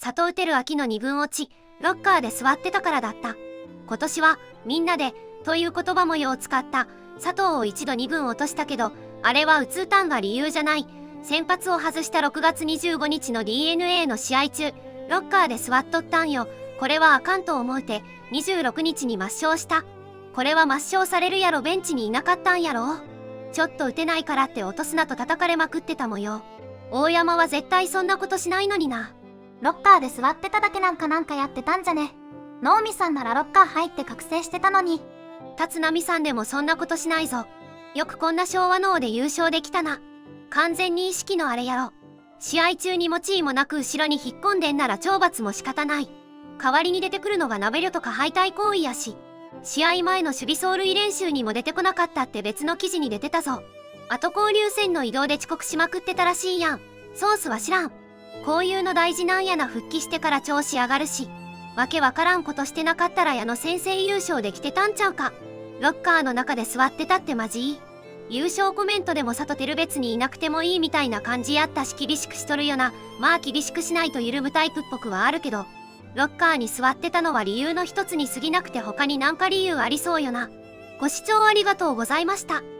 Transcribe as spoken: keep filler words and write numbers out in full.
里打てる秋の二分落ち、ロッカーで座ってたからだった。今年はみんなでという言葉模様を使った佐藤を一度二分落としたけど、あれはうつうたんが理由じゃない。先発を外したろくがつにじゅうごにちの ディーエヌエー の試合中、ロッカーで座っとったんよ。これはあかんと思うてにじゅうろくにちに抹消した。これは抹消されるやろ、ベンチにいなかったんやろ。ちょっと打てないからって落とすなと叩かれまくってた模様。大山は絶対そんなことしないのにな。 ロッカーで座ってただけなんかなんかやってたんじゃね。能見さんならロッカー入って覚醒してたのに。 立浪さんでもそんなことしないぞ。よくこんな昭和能で優勝できたな。完全に意識のあれやろ。試合中に持ちいもなく後ろに引っ込んでんなら懲罰も仕方ない。代わりに出てくるのがナベリョとか敗退行為やし。試合前の守備走塁練習にも出てこなかったって別の記事に出てたぞ。あと交流戦の移動で遅刻しまくってたらしいやん。ソースは知らん。こういうの大事なんやな。復帰してから調子上がるし。わけわからんことしてなかったら矢野先生優勝できてたんちゃうか。ロッカーの中で座ってたってマジいい。優勝コメントでも佐藤輝別にいなくてもいいみたいな感じやったし、厳しくしとるよな。まあ厳しくしないと緩むタイプっぽくはあるけど、ロッカーに座ってたのは理由の一つに過ぎなくて他に何か理由ありそうよな。ご視聴ありがとうございました。